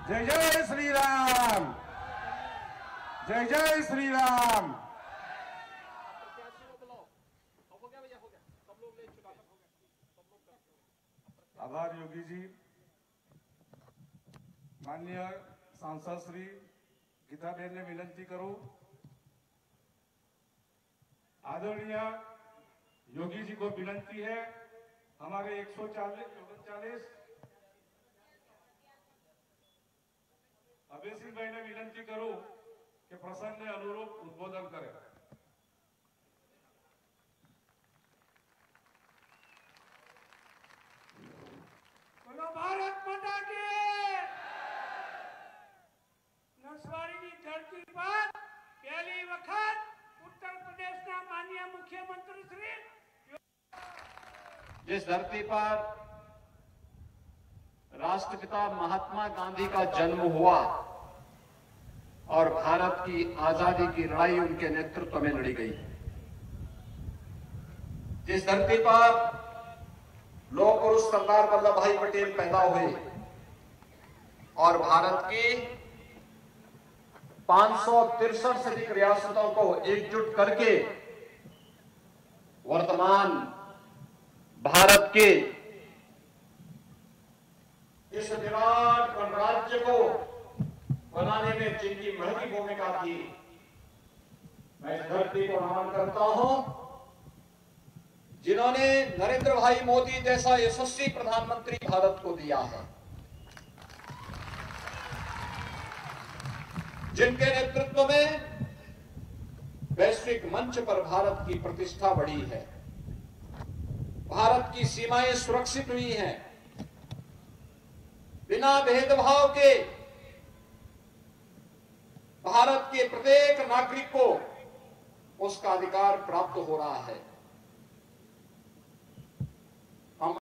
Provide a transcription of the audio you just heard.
जय जय श्री राम, जय जय श्री राम। आभार योगी जी। माननीय सांसद श्री गीताबेन ने विनंती करूं, आदरणीय योगी जी को विनंती है, हमारे 139 अभय सिंह भाई ने विनंती करूं कि प्रसंग ने अनुरूप उद्बोधन करें। बोलो भारत माता की। नसवाड़ी की धरती पर पहली वक्त उत्तर प्रदेश का माननीय मुख्यमंत्री श्री, जिस धरती पर राष्ट्रपिता महात्मा गांधी का जन्म हुआ और भारत की आजादी की लड़ाई उनके नेतृत्व में लड़ी गई, जिस धरती पर लौह पुरुष सरदार वल्लभ भाई पटेल पैदा हुए और भारत की 563 से अधिक रियासतों को एकजुट करके वर्तमान भारत के इस विराट गणराज्य को बनाने में जिनकी महती भूमिका थी, मैं इस धरती को नमन करता हूं, जिन्होंने नरेंद्र भाई मोदी जैसा यशस्वी प्रधानमंत्री भारत को दिया है, जिनके नेतृत्व में वैश्विक मंच पर भारत की प्रतिष्ठा बढ़ी है, भारत की सीमाएं सुरक्षित हुई हैं, बिना भेदभाव के भारत के प्रत्येक नागरिक को उसका अधिकार प्राप्त हो रहा है।